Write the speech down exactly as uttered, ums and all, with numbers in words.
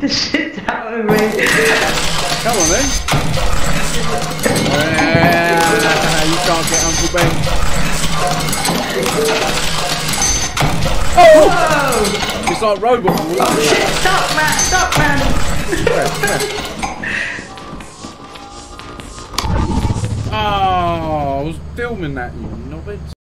the shit out of me. Come on then. Yeah, you can't get Uncle Ben. Oh! Whoa! It's like robot. Oh shit, stop man, stop man. Oh, I was filming that, you knobhead.